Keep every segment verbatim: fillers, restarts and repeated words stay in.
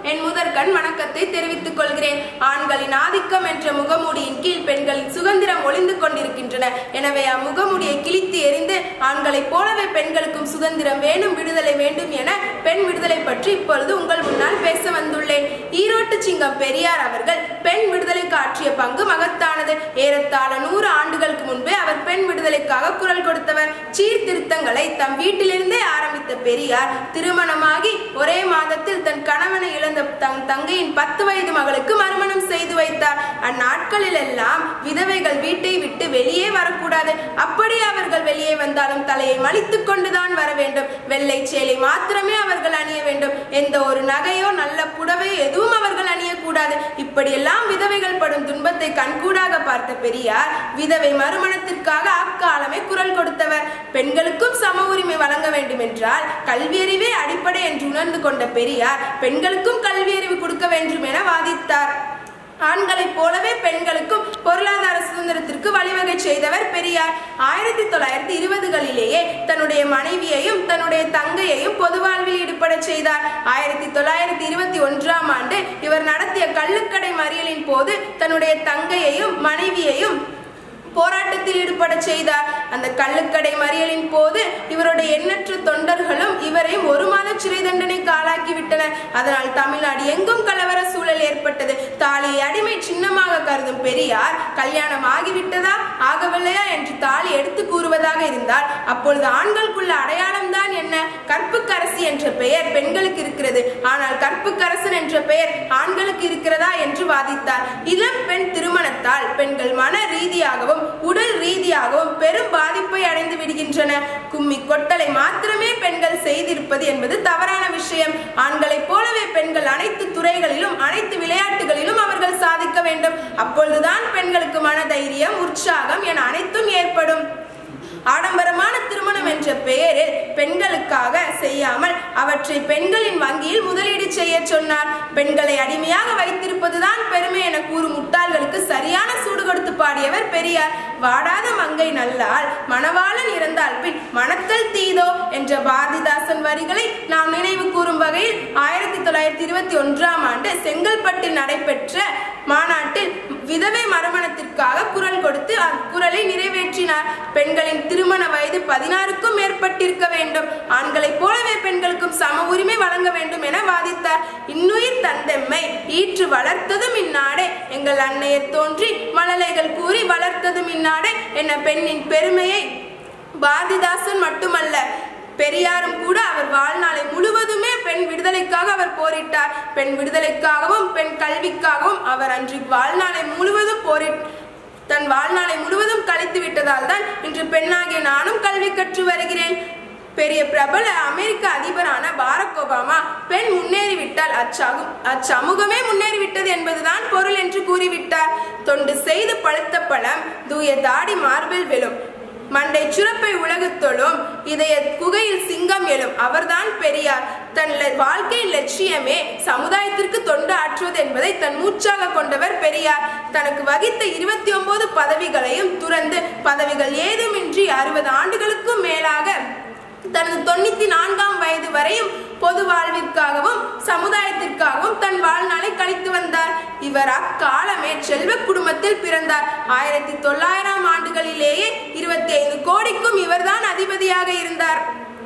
என் முதற்கண் வணக்கத்தை தெரிவித்துக் கொள்கிறேன். ஆண்களின் ஆதிக்கம் என்ற முகமூடியின் கீழ் பெண்களின் சுதந்திரம் ஒளிந்து கொண்டிருக்கின்றன. எனவே அம்முகமூடியை கிழித்து எறிந்து ஆண்களைப் போலவே பெண்களுக்கும் சுதந்திரம் வேண்டும், விடுதலை வேண்டும் என பெண் விடுதலை பற்றி இப்பொழுது உங்கள் முன்னால் பேச வந்துள்ளேன். ஈரோட்டு சிங்கம் பெரியார் அவர்கள் பெண் விடுதலைக்கு ஆற்றிய பங்கு மகத்தானது. ஏறத்தாழ நூறு ஆண்டுகளுக்கு முன்பே அவர் பெண் விடுதலைக்காக குரல் கொடுத்தவர். சீர்திருத்தங்களை தம் வீட்டிலிருந்தே ஆரம்பித்த பெரியார் திருமணமாகி ஒரே மாதத்தில் தன் கணவனை இழந்த தன் தங்கையின் பத்து வயது மகளுக்கு மறுமணம் செய்து வைத்தார். அந்நாட்களில் எல்லாம் விதவைகள் வீட்டை விட்டு வெளியே வரக்கூடாது. அப்படி அவர்கள் வெளியே வந்தாலும் தலையை மலித்துக் கொண்டுதான் வர வேண்டும். வெள்ளை சேலை மாத்திரமே அவர்கள் அணிய வேண்டும். எந்த ஒரு நகையோ நல்ல புடவையோ எதுவும் அவர்கள் அணியக்கூடாது. இப்படியெல்லாம் விதவைகள் படும் துன்பத்தை கண்கூடாக பார்த்த பெரியார் விதவை மறுமணத்திற்காக அக்காலமே குரல் கொடுத்தவர். பெண்களுக்கும் சம உரிமை வழங்க வேண்டும் என்றால் கல்வியறிவே அடிப்படை என்று உணர்ந்து கொண்ட பெரியார் பெண்களுக்கும் கல்வியறிவு கொடுக்க வேண்டும் என வாதித்தார். ஆண்களைப் போலவே பெண்களுக்கும் பொருளாதார சுதந்திரத்திற்கு வழிவகை செய்தவர் பெரியார். ஆயிரத்தி தொள்ளாயிரத்தி இருபதுகளிலேயே தன்னுடைய மனைவியையும் தன்னுடைய தங்கையையும் பொது வாழ்வில் ஈடுபட செய்தார். ஆயிரத்தி தொள்ளாயிரத்தி இருபத்தி ஒன்றாம் ஆண்டு இவர் நடத்திய கள்ளுக்கடை மறியலின் போது தன்னுடைய தங்கையையும் மனைவியையும் போராட்டத்தில் ஈடுபட செய்தார். அந்த கள்ளுக்கடை மறியலின் போது இவருடைய எண்ணற்ற தொண்டர்களும் இவரையும் ஒரு மாத சிறை தண்டனைக்கு ஆளாக்கிவிட்டனர். அதனால் தமிழ்நாடு எங்கும் கலவர சூழல் ஏற்பட்டது. தாலியை அடிமை சின்னமாக கருதும் பெரியார் கல்யாணம் ஆகிவிட்டதா ஆகவில்லையா என்று தாலி எடுத்து கூறுவதாக இருந்தால் அப்பொழுது ஆண்களுக்குள்ள அடையாளம் தான் என்ன? கற்புக்கரசி என்ற பெயர் பெண்களுக்கு இருக்கிறது, ஆனால் கற்புக்கரசன் என்ற பெயர் ஆண்களுக்கு இருக்கிறதா என்று வாதித்தார். இளம் பெண் திருமணத்தால் பெண்கள் மன ரீதியாகவும் உடல் ரீதியாகவும் பெரும் பாதிப்பை அடைந்து விடுகின்றன. கும்மி கொட்டலை மாத்திரமே பெண்கள் செய்திருப்பது என்பது தவறான விஷயம். ஆண்களைப் போலவே பெண்கள் அனைத்து துறைகளிலும் அனைத்து விளையாட்டுகளிலும் அவர்கள் சாதிக்க வேண்டும். அப்பொழுதுதான் பெண்களுக்கு மனதைரியம், உற்சாகம் என அனைத்தும் ஏற்படும். ஆடம்பரமான திருமணம் என்ற பெயரில் பெண்களுக்காக செய்யாமல் அவற்றை பெண்களின் வங்கியில் முதலீடு செய்ய சொன்னார். பெண்களை அடிமையாக வைத்திருப்பதுதான் பெருமை என கூறும் முட்டாள்களுக்கு சரியான சூடு கொடுத்து பாடியவர் பெரியார். வாடாத மங்கை நல்லால் மணவாளன் இறந்தால் பின் மணத்தல் தீதோ என்ற பாரதிதாசன் வரிகளை நாம் நினைவு கூறும் வகையில் ஆயிரத்தி தொள்ளாயிரத்தி இருபத்தி ஒன்றாம் ஆண்டு செங்கல்பட்டில் நடைபெற்ற மாநாட்டில் விதவை மறுமணத்திற்காக குரல் கொடுத்து அக்குரலை நிறைவேற்றினார். பெண்களின் திருமண வயது பதினாறுக்கும் மேற்பட்டிருக்க வேண்டும். ஆண்களைப் போலவே பெண்களுக்கும் சம உரிமை வழங்க வேண்டும் என வாதித்தார். இன்னுயிர் தந்தெம்மை ஈற்று வளர்த்ததும் இந்நாடே, எங்கள் அன்னையர் தோன்றி மழலைகள் கூறி வளர்த்ததும் இந்நாடே என பெண்ணின் பெருமையை பாரதிதாசன் மட்டுமல்ல பெரியாரும் கூட அவர் வாழ்நாளை முழுவதுமே பெண் விடுதலைக்காக அவர் போரிட்டார். பெண் விடுதலைக்காகவும் பெண் கல்விக்காகவும் அவர் அன்று வாழ்நாளை முழுவதும் போரி தன் வாழ்நாளை முழுவதும் கழித்து விட்டதால் தான் இன்று பெண்ணாகிய நானும் கல்வி கற்று வருகிறேன். பெரிய பிரபல அமெரிக்க அதிபரான பாரக் ஒபாமா பெண் முன்னேறிவிட்டால் அச்சமு அச்சமூகமே முன்னேறிவிட்டது என்பதுதான் பொருள் என்று கூறிவிட்டார். தொண்டு செய்து பழுத்த பழம் தூய தாடி மார்பில் விழும், மண்டை சுரப்பை உலகு தொழும், இதய குகையில் சிங்கம் எழும். அவர்தான் பெரியார். தன் வாழ்க்கையின் லட்சியமே சமுதாயத்திற்கு தொண்டு ஆற்றுவது என்பதை தன் மூச்சாக கொண்டவர் பெரியார். தனக்கு வகித்த இருபத்தி ஒன்பது பதவிகளையும் துறந்து பதவிகள் ஏதுமின்றி அறுபது ஆண்டுகளுக்கும் மேலாக தனது தொண்ணூத்தி நான்காம் வயது வரையும் பொது வாழ்விற்காகவும் சமுதாயத்திற்காகவும் தன் வாழ்நாளை கழித்து வந்தார். இவர் அக்காலமே செல்வ குடும்பத்தில் பிறந்தார். ஆயிரத்தி தொள்ளாயிரம் ஆண்டுகளிலேயே இருபத்தி ஐந்து கோடிக்கும் இவர்தான் அதிபதியாக இருந்தார்.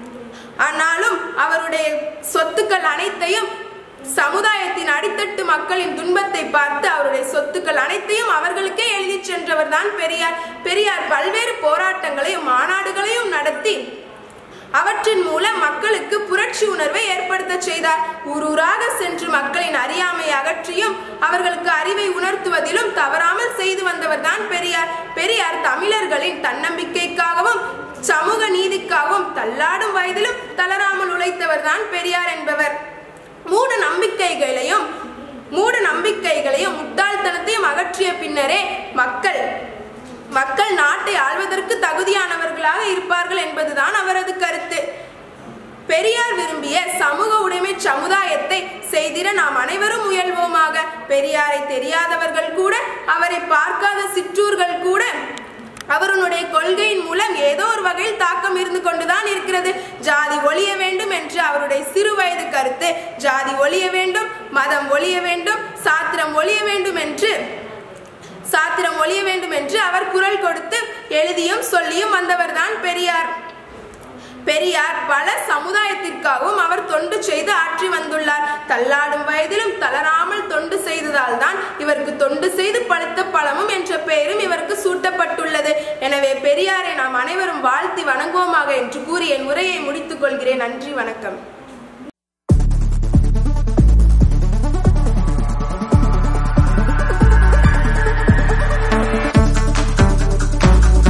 ஆனாலும் அவருடைய சொத்துக்கள் அனைத்தையும் சமுதாயத்தின் அடித்தட்டு மக்களின் துன்பத்தை பார்த்து அவருடைய சொத்துக்கள் அனைத்தையும் அவர்களுக்கே எழுதி சென்றவர் தான் பெரியார். பெரியார் பல்வேறு போராட்டங்களையும் மாநாடுகளையும் நடத்தி அவற்றின் மூலம் மக்களுக்கு புரட்சி உணர்வை ஏற்படுத்த செய்தார். ஊர் ஊராக சென்று மக்களின் அறியாமை அகற்றியும் அவர்களுக்கு அறிவை உணர்த்துவதிலும் தவறாமல் செய்து வந்தவர் தான் பெரியார். பெரியார் தமிழர்களின் தன்னம்பிக்கைக்காகவும் சமூக நீதிக்காகவும் தள்ளாடும் வயதிலும் தளராமல் உழைத்தவர் தான் பெரியார் என்பவர். மூட நம்பிக்கைகளையும் மூட நம்பிக்கைகளையும் முட்டாள்தனத்தையும் அகற்றிய பின்னரே மக்கள் மக்கள் நாட்டை ஆள்வதற்கு தகுதியானவர்களாக இருப்பார்கள் என்பதுதான் அவரது கருத்து. பெரியார் விரும்பிய சமூக உடைமை சமுதாயத்தை செய்திட நாம் அனைவரும் முயல்வோமாக. பெரியாரை தெரியாதவர்கள் கூட, அவரை பார்க்காத சிற்றூர்கள் கூட அவருடைய கொள்கையின் மூலம் ஏதோ ஒரு வகையில் தாக்கம் இருந்து கொண்டுதான் இருக்கிறது. ஜாதி ஒழிய வேண்டும் என்று அவருடைய சிறு வயது கருத்து ஜாதி ஒழிய வேண்டும், மதம் ஒழிய வேண்டும், சாத்திரம் ஒழிய வேண்டும் என்று சாத்திரம் ஒழிய வேண்டும் என்று அவர் குரல் கொடுத்து எழுதியும் சொல்லியும் வந்தவர்தான் பெரியார். பெரியார் பல சமுதாயத்திற்காகவும் அவர் தொண்டு செய்து ஆற்றி வந்துள்ளார். தள்ளாடும் வயதிலும் தளராமல் தொண்டு செய்ததால் தான் இவருக்கு தொண்டு செய்து பழுத்த பழமும் என்ற பெயரும் இவருக்கு சூட்டப்பட்டுள்ளது. எனவே பெரியாரை நாம் அனைவரும் வாழ்த்தி வணங்குவோமாக என்று கூறி என் உரையை முடித்துக் கொள்கிறேன். நன்றி, வணக்கம்.